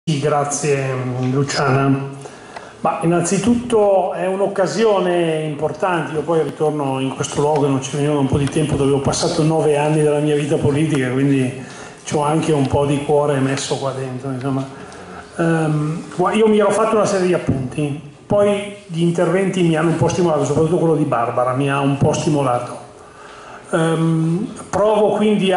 Sì, grazie Luciana. Ma innanzitutto è un'occasione importante, io poi ritorno in questo luogo e non ci venivo da un po' di tempo dove ho passato 9 anni della mia vita politica, quindi ho anche un po' di cuore messo qua dentro. Insomma. Io mi ero fatto una serie di appunti, poi gli interventi mi hanno un po' stimolato, soprattutto quello di Barbara mi ha un po' stimolato. Provo quindi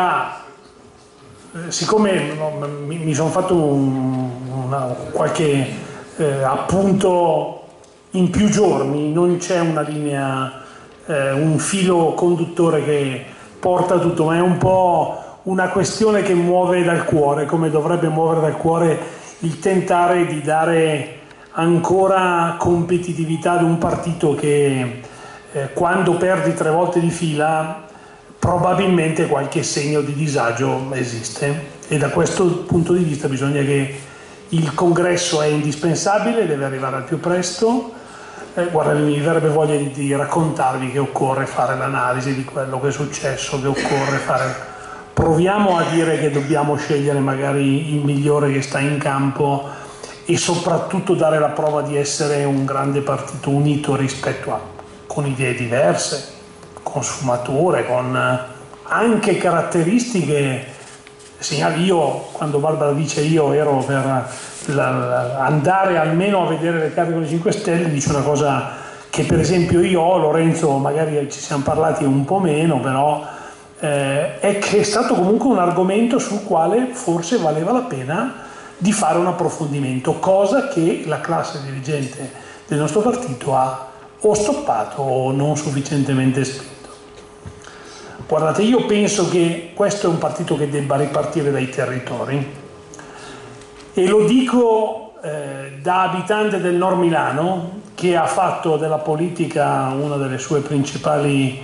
siccome mi sono fatto qualche appunto in più giorni, non c'è una linea, un filo conduttore che porta tutto, ma è un po' una questione che muove dal cuore, come dovrebbe muovere dal cuore il tentare di dare ancora competitività ad un partito che quando perdi 3 volte di fila probabilmente qualche segno di disagio esiste, e da questo punto di vista bisogna che il congresso è indispensabile, deve arrivare al più presto. Guarda, mi verrebbe voglia di raccontarvi che occorre fare l'analisi di quello che è successo, che occorre fare. Proviamo a dire che dobbiamo scegliere magari il migliore che sta in campo e soprattutto dare la prova di essere un grande partito unito con idee diverse, con sfumature, con anche caratteristiche segnali. Io, quando Barbara dice io ero per andare almeno a vedere le carte con i 5 Stelle, dice una cosa che per esempio io, Lorenzo, magari ci siamo parlati un po' meno, però è che è stato comunque un argomento sul quale forse valeva la pena di fare un approfondimento, cosa che la classe dirigente del nostro partito ha o stoppato o non sufficientemente spinto. Guardate, io penso che questo è un partito che debba ripartire dai territori, e lo dico da abitante del Nord Milano, che ha fatto della politica una delle sue principali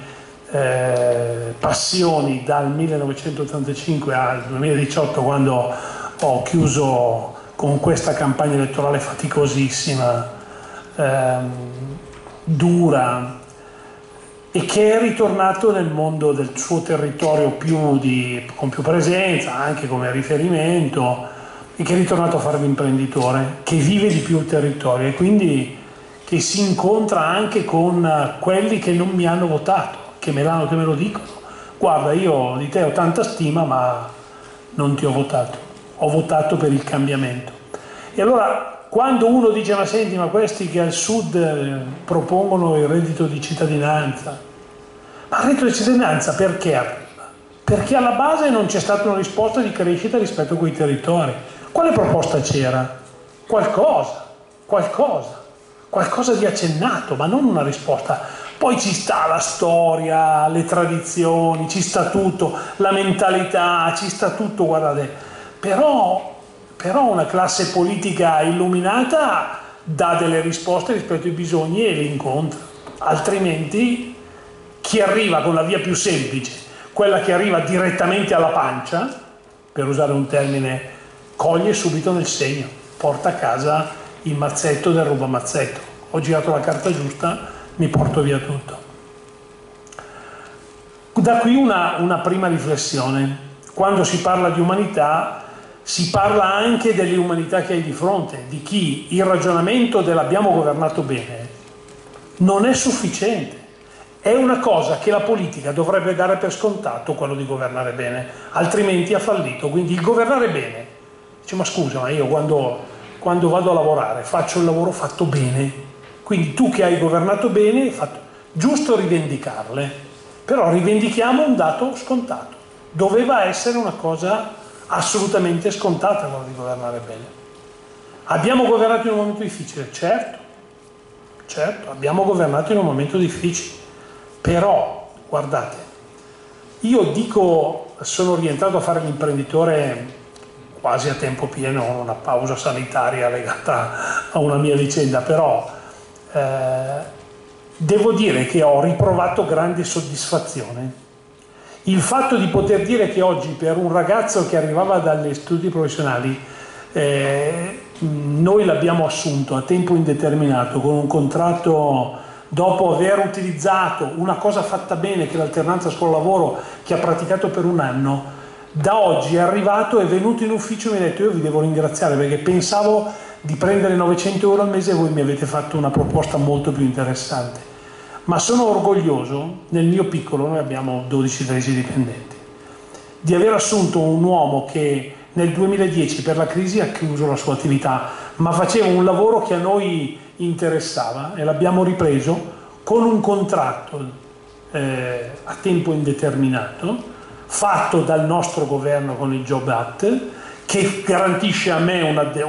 passioni dal 1985 al 2018, quando ho chiuso con questa campagna elettorale faticosissima, dura, e che è ritornato nel mondo del suo territorio con più presenza, anche come riferimento, e che è ritornato a fare l'imprenditore, che vive di più il territorio e quindi che si incontra anche con quelli che non mi hanno votato, che me lo dicono. Guarda, io di te ho tanta stima, ma non ti ho votato per il cambiamento. E allora, quando uno dice ma senti, ma questi che al sud propongono il reddito di cittadinanza, ma il reddito di cittadinanza perché arriva? Perché alla base non c'è stata una risposta di crescita rispetto a quei territori. Quale proposta c'era? Qualcosa di accennato, ma non una risposta. Poi ci sta la storia, le tradizioni, ci sta tutto, la mentalità, ci sta tutto, guardate. Però una classe politica illuminata dà delle risposte rispetto ai bisogni e li incontra. Altrimenti chi arriva con la via più semplice, quella che arriva direttamente alla pancia, per usare un termine, coglie subito nel segno, porta a casa il mazzetto del rubamazzetto. Ho girato la carta giusta, mi porto via tutto. Da qui una prima riflessione. Quando si parla di umanità, si parla anche delle umanità che hai di fronte, di chi il ragionamento dell'abbiamo governato bene non è sufficiente. È una cosa che la politica dovrebbe dare per scontato, quello di governare bene, altrimenti ha fallito. Quindi il governare bene, dice ma scusa, ma io quando vado a lavorare faccio il lavoro fatto bene, quindi tu che hai governato bene, giusto rivendicarle, però rivendichiamo un dato scontato. Doveva essere una cosa assolutamente scontata quello di governare bene. Abbiamo governato in un momento difficile, certo, abbiamo governato in un momento difficile, però guardate, io sono rientrato a fare l'imprenditore quasi a tempo pieno, con una pausa sanitaria legata a una mia vicenda, però devo dire che ho riprovato grande soddisfazione. Il fatto di poter dire che oggi per un ragazzo che arrivava dagli studi professionali, noi l'abbiamo assunto a tempo indeterminato con un contratto, dopo aver utilizzato una cosa fatta bene che è l'alternanza scuola-lavoro, che ha praticato per un anno, da oggi è arrivato, è venuto in ufficio e mi ha detto: io vi devo ringraziare perché pensavo di prendere 900 euro al mese e voi mi avete fatto una proposta molto più interessante. Ma sono orgoglioso, nel mio piccolo, noi abbiamo 12-13 dipendenti, di aver assunto un uomo che nel 2010 per la crisi ha chiuso la sua attività, ma faceva un lavoro che a noi interessava e l'abbiamo ripreso con un contratto a tempo indeterminato fatto dal nostro governo con il Job Act, che garantisce a me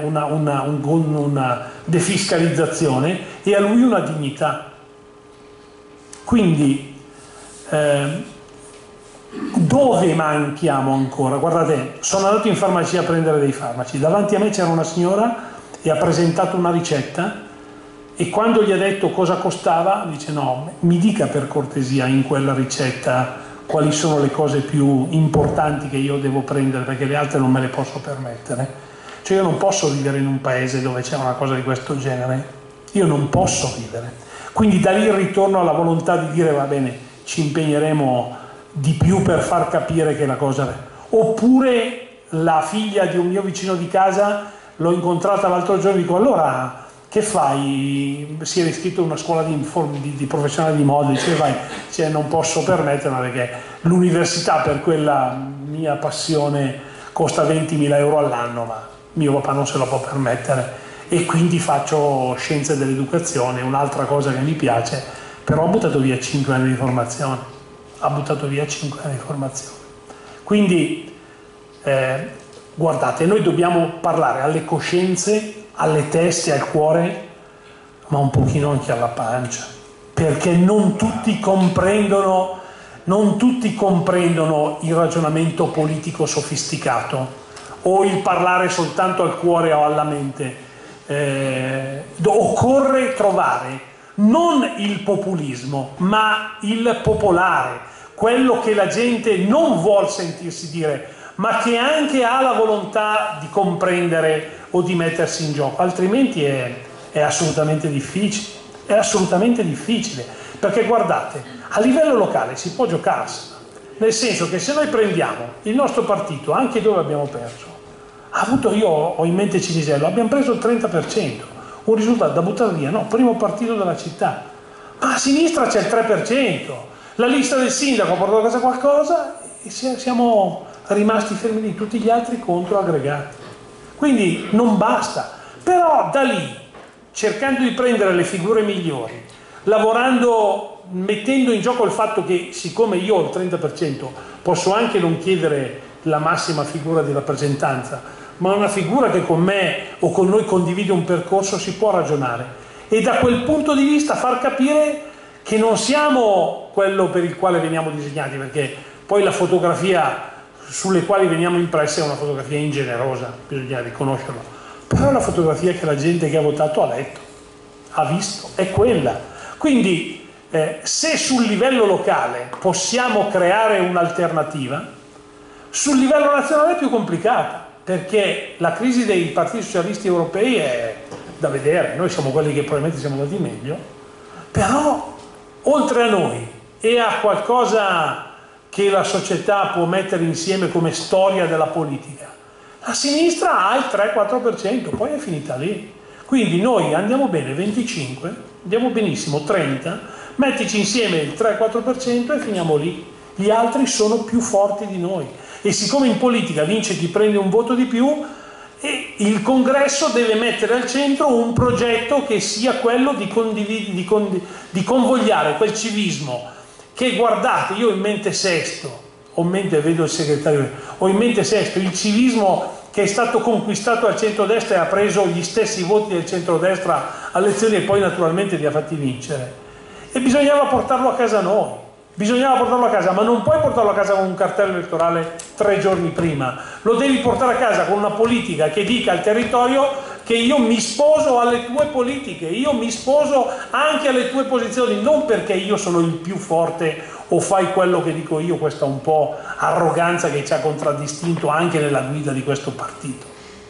una defiscalizzazione e a lui una dignità. Quindi dove manchiamo ancora? Guardate, sono andato in farmacia a prendere dei farmaci, davanti a me c'era una signora e ha presentato una ricetta e quando gli ha detto cosa costava dice: no, mi dica per cortesia in quella ricetta quali sono le cose più importanti che io devo prendere perché le altre non me le posso permettere. Cioè io non posso vivere in un paese dove c'è una cosa di questo genere, io non posso vivere. Quindi da lì ritorno alla volontà di dire: va bene, ci impegneremo di più per far capire che la cosa è. Oppure la figlia di un mio vicino di casa l'ho incontrata l'altro giorno e dico: allora che fai? Si era iscritto a una scuola di professionale di moda, dice: vai, cioè, non posso permetterla perché l'università per quella mia passione costa 20.000 euro all'anno, ma mio papà non se lo può permettere e quindi faccio scienze dell'educazione, un'altra cosa che mi piace, però ho buttato via 5 anni di formazione, ha buttato via 5 anni di formazione. Quindi guardate, noi dobbiamo parlare alle coscienze, alle teste, al cuore, ma un pochino anche alla pancia, perché non tutti comprendono il ragionamento politico sofisticato o il parlare soltanto al cuore o alla mente. Occorre trovare non il populismo, ma il popolare, quello che la gente non vuol sentirsi dire, ma che anche ha la volontà di comprendere o di mettersi in gioco, altrimenti è assolutamente difficile, perché guardate, a livello locale si può giocarsela, nel senso che se noi prendiamo il nostro partito, anche dove abbiamo perso, io ho in mente Cinisello, abbiamo preso il 30%, un risultato da buttare via, no, primo partito della città, ma a sinistra c'è il 3%, la lista del sindaco ha portato a casa qualcosa e siamo rimasti fermi lì, tutti gli altri contro aggregati. Quindi non basta, però da lì, cercando di prendere le figure migliori, lavorando, mettendo in gioco il fatto che siccome io ho il 30% posso anche non chiedere la massima figura di rappresentanza, ma una figura che con me o con noi condivide un percorso, si può ragionare e da quel punto di vista far capire che non siamo quello per il quale veniamo disegnati, perché poi la fotografia sulle quali veniamo impressi è una fotografia ingenerosa, bisogna riconoscerlo, però è la fotografia che la gente che ha votato ha letto, ha visto, è quella. Quindi se sul livello locale possiamo creare un'alternativa, sul livello nazionale è più complicata, perché la crisi dei partiti socialisti europei è da vedere, noi siamo quelli che probabilmente siamo andati meglio, però oltre a noi e a qualcosa che la società può mettere insieme come storia della politica, la sinistra ha il 3-4%, poi è finita lì. Quindi noi andiamo bene 25, andiamo benissimo 30, mettici insieme il 3-4% e finiamo lì. Gli altri sono più forti di noi e siccome in politica vince chi prende un voto di più, e il congresso deve mettere al centro un progetto che sia quello di convogliare quel civismo che, guardate, io ho in mente Sesto, vedo il segretario, ho in mente Sesto, il civismo che è stato conquistato al centrodestra e ha preso gli stessi voti del centrodestra alle elezioni e poi naturalmente li ha fatti vincere. E bisognava portarlo a casa noi, bisognava portarlo a casa, ma non puoi portarlo a casa con un cartello elettorale 3 giorni prima, lo devi portare a casa con una politica che dica al territorio che io mi sposo alle tue politiche, io mi sposo anche alle tue posizioni, non perché io sono il più forte o fai quello che dico io, questa un po' arroganza che ci ha contraddistinto anche nella guida di questo partito,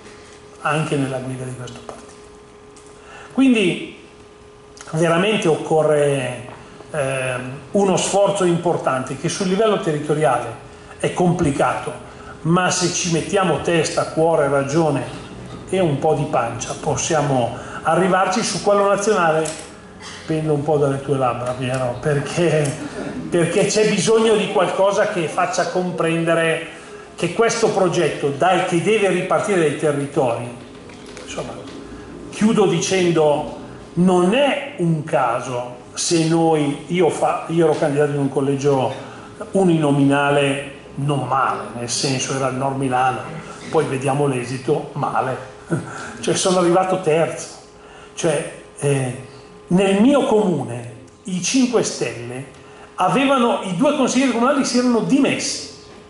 Quindi veramente occorre uno sforzo importante che sul livello territoriale è complicato, ma se ci mettiamo testa, cuore, ragione e un po' di pancia possiamo arrivarci. Su quello nazionale pendo un po' dalle tue labbra, Piero, perché c'è bisogno di qualcosa che faccia comprendere che questo progetto, che deve ripartire dai territori, insomma, chiudo dicendo, non è un caso se io ero candidato in un collegio uninominale non male, nel senso era il Nord Milano, poi vediamo l'esito, male, cioè sono arrivato terzo, cioè nel mio comune i 5 Stelle i 2 consiglieri comunali si erano dimessi,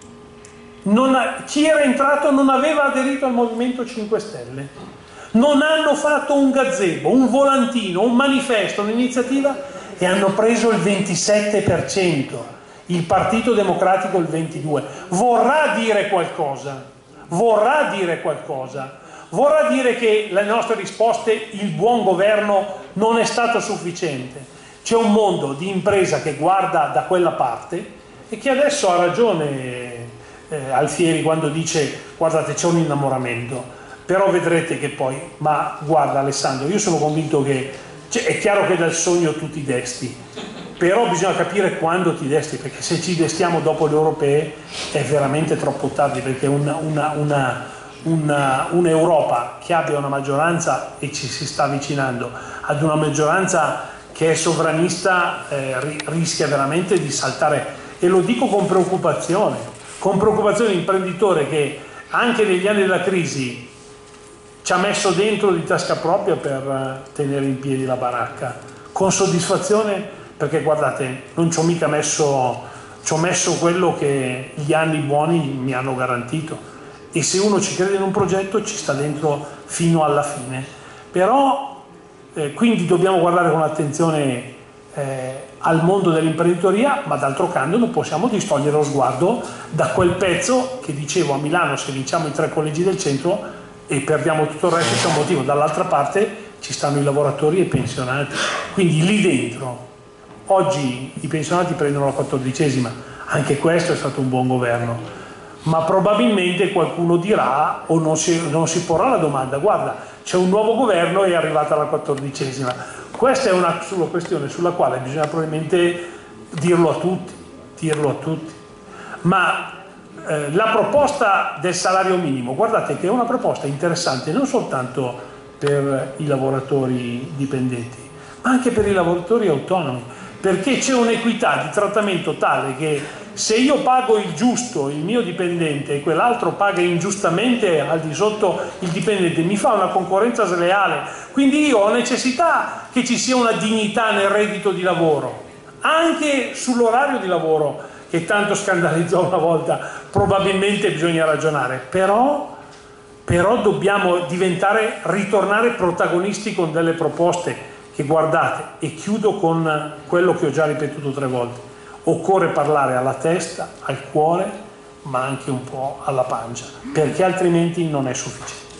chi era entrato non aveva aderito al Movimento 5 Stelle, non hanno fatto un gazebo, un volantino, un manifesto, un'iniziativa e hanno preso il 27%, il Partito Democratico il 22%. Vorrà dire qualcosa, vorrà dire che le nostre risposte, il buon governo non è stato sufficiente. C'è un mondo di impresa che guarda da quella parte e che adesso ha ragione Alfieri quando dice guardate c'è un innamoramento, però vedrete che poi, ma guarda Alessandro, io sono convinto che è chiaro che dal sogno tu ti desti, però bisogna capire quando ti desti, perché se ci destiamo dopo le europee è veramente troppo tardi, perché un'Europa che abbia una maggioranza, e ci si sta avvicinando ad una maggioranza che è sovranista, rischia veramente di saltare, e lo dico con preoccupazione di imprenditore che anche negli anni della crisi ci ha messo dentro di tasca propria per tenere in piedi la baracca, con soddisfazione, perché guardate, non ci ho mica messo, ci ho messo quello che gli anni buoni mi hanno garantito, e se uno ci crede in un progetto ci sta dentro fino alla fine. Però quindi dobbiamo guardare con attenzione al mondo dell'imprenditoria, ma d'altro canto non possiamo distogliere lo sguardo da quel pezzo che dicevo: a Milano se vinciamo i 3 collegi del centro e perdiamo tutto il resto c'è un motivo, dall'altra parte ci stanno i lavoratori e i pensionati, quindi lì dentro oggi i pensionati prendono la 14ª, anche questo è stato un buon governo, ma probabilmente qualcuno dirà o non si porrà la domanda: guarda, c'è un nuovo governo e è arrivata la 14ª. Questa è una questione sulla quale bisogna probabilmente dirlo a tutti. Ma la proposta del salario minimo, guardate che è una proposta interessante non soltanto per i lavoratori dipendenti, ma anche per i lavoratori autonomi, perché c'è un'equità di trattamento tale che se io pago il giusto, il mio dipendente, e quell'altro paga ingiustamente al di sotto il dipendente, mi fa una concorrenza sleale. Quindi io ho necessità che ci sia una dignità nel reddito di lavoro, anche sull'orario di lavoro, che tanto scandalizzò una volta. Probabilmente bisogna ragionare, però dobbiamo ritornare protagonisti con delle proposte che, guardate, e chiudo con quello che ho già ripetuto 3 volte: occorre parlare alla testa, al cuore, ma anche un po' alla pancia, perché altrimenti non è sufficiente.